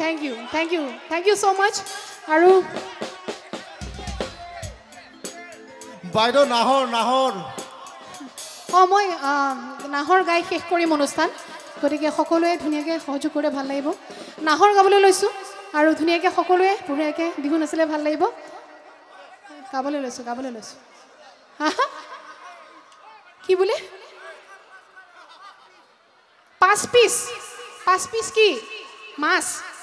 Thank you so much. আৰু বাইদেউ নাহৰ মই নাহৰ গাই শেষ কৰিম অনুষ্ঠান গতিকে সকলোৱে ধুনীয়াকৈ সহযোগ কৰিলে ভাল লাগিব নাহৰ গাবলৈ লৈছোঁ আৰু ধুনীয়াকৈ সকলোৱে বঢ়িয়াকৈ বিহু নাচিলে ভাল লাগিব গাবলৈ লৈছোঁ কি বোলে 5 পিচ কি মাছ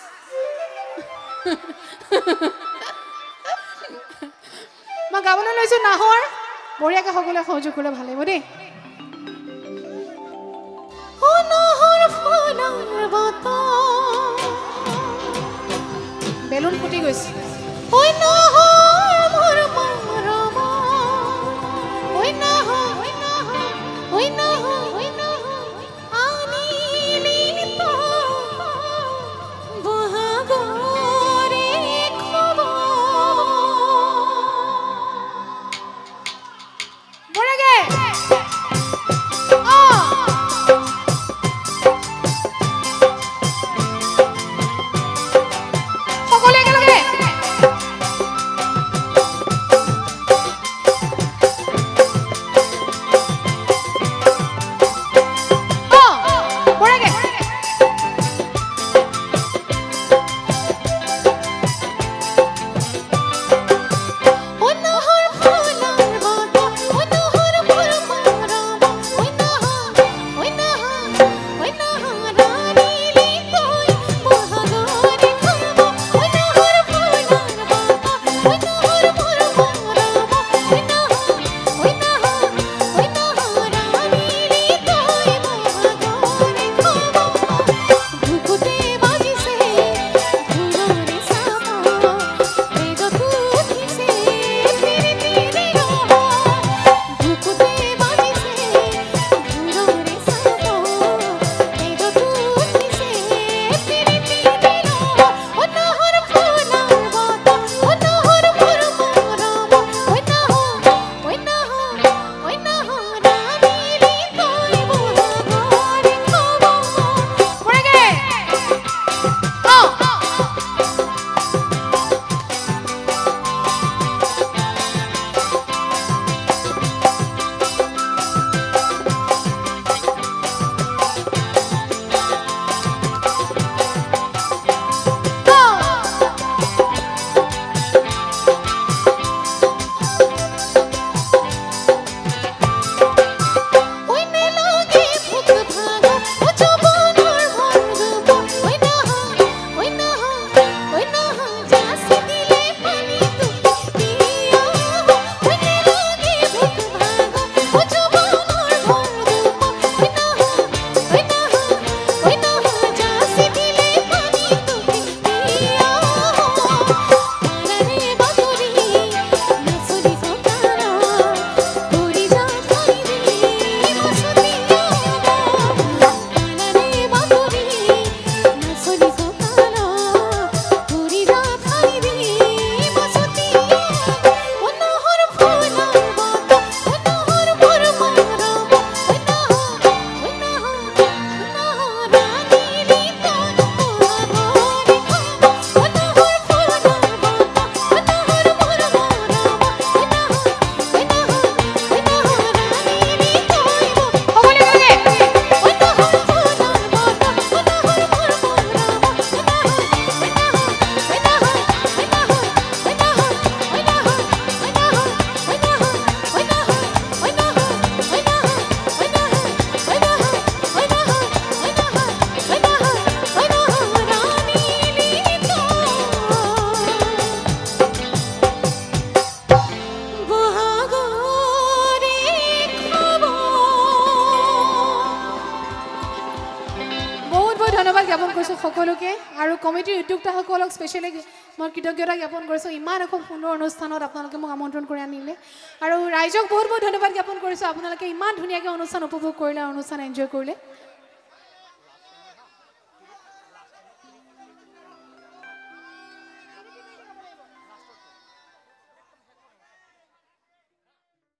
মই গাবলৈ লৈছোঁ নাহৰ বঢ়িয়াকৈ সকলোৱে সহযোগ কৰিলে ভাল লাগিব দেই বেলুন ফুটি গৈছে জ্ঞাপন কৰিছোঁ সকলোকে আৰু কমিটিৰ উদ্যোক্তাসকলক স্পেচিয়েলি মই কৃতজ্ঞতা জ্ঞাপন কৰিছোঁ ইমান এখন সুন্দৰ অনুষ্ঠানত আপোনালোকে মোক আমন্ত্ৰণ কৰি আনিলে আৰু ৰাইজক বহুত বহুত ধন্যবাদ জ্ঞাপন কৰিছোঁ আপোনালোকে ইমান ধুনীয়াকৈ অনুষ্ঠান উপভোগ কৰিলে অনুষ্ঠান এনজয় কৰিলে